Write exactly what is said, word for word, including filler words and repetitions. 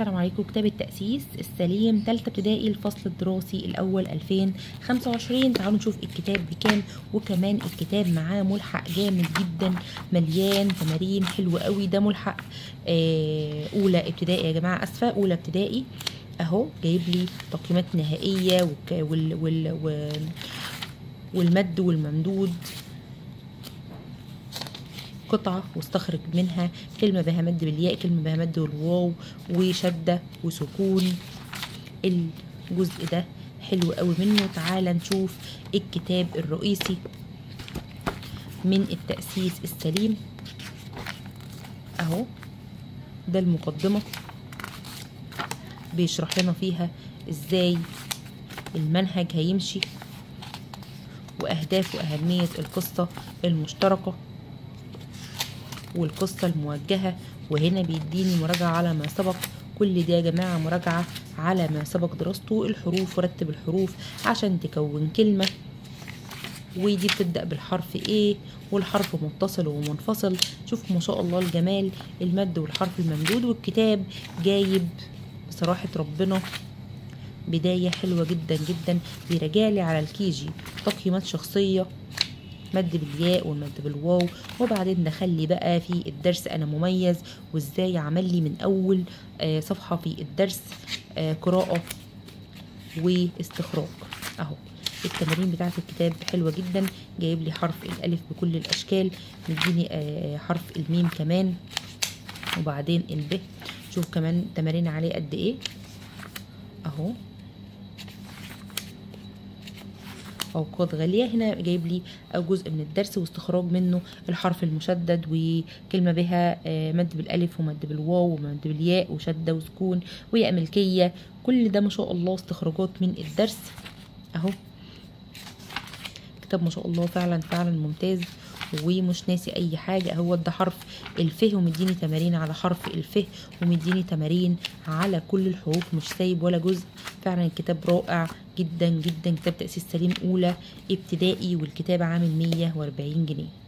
السلام عليكم. كتاب التأسيس السليم تالتة ابتدائي الفصل الدراسي الأول ألفين وخمسة وعشرين. تعالوا نشوف الكتاب بكام، وكمان الكتاب معاه ملحق جامد جدا مليان تمارين حلوة قوي. ده ملحق آه أولى ابتدائي يا جماعة، أسفة أولى ابتدائي أهو. جايب لي تقييمات نهائية وال وال وال والمد والممدود قطعة، واستخرج منها كلمة بها مد بالياء، كلمة بها مد والواو، وشدة وسكون. الجزء ده حلو قوي منه. تعال نشوف الكتاب الرئيسي من التأسيس السليم اهو. ده المقدمة بيشرح لنا فيها ازاي المنهج هيمشي، واهداف واهمية القصة المشتركة والقصة الموجهة. وهنا بيديني مراجعة على ما سبق. كل ده يا جماعة مراجعة على ما سبق دراسته. الحروف، ورتب الحروف عشان تكون كلمة، ودي بتبدأ بالحرف ايه، والحرف متصل ومنفصل. شوف ما شاء الله الجمال، المد والحرف الممدود. والكتاب جايب بصراحة ربنا بداية حلوة جدا جدا. بيراجعلي على الكيجي تقييمات شخصية، مد بالياء والمد بالواو. وبعدين دخلي بقى في الدرس انا مميز، وازاي عمل لي من اول آه صفحة في الدرس آه قراءة واستخراج اهو. التمارين بتاعت الكتاب حلوة جدا. جايب لي حرف الالف بكل الاشكال، مديني آه حرف الميم كمان، وبعدين الب. شوف كمان تمارين عليه قد ايه اهو. أوقات غالية هنا جايب لي جزء من الدرس واستخراج منه الحرف المشدد، وكلمة بها مد بالألف ومد بالواو ومد بالياء وشدة وسكون وياء ملكية. كل ده ما شاء الله استخراجات من الدرس أهو. كتاب ما شاء الله فعلا فعلا ممتاز ومش ناسي أي حاجة. هو ده حرف الف، ومديني تمارين على حرف الف، ومديني تمارين على كل الحروف، مش سايب ولا جزء. فعلا الكتاب رائع جدا جدا. كتاب تأسيس سليم أولى ابتدائي، والكتاب عامل مية وأربعين جنيه.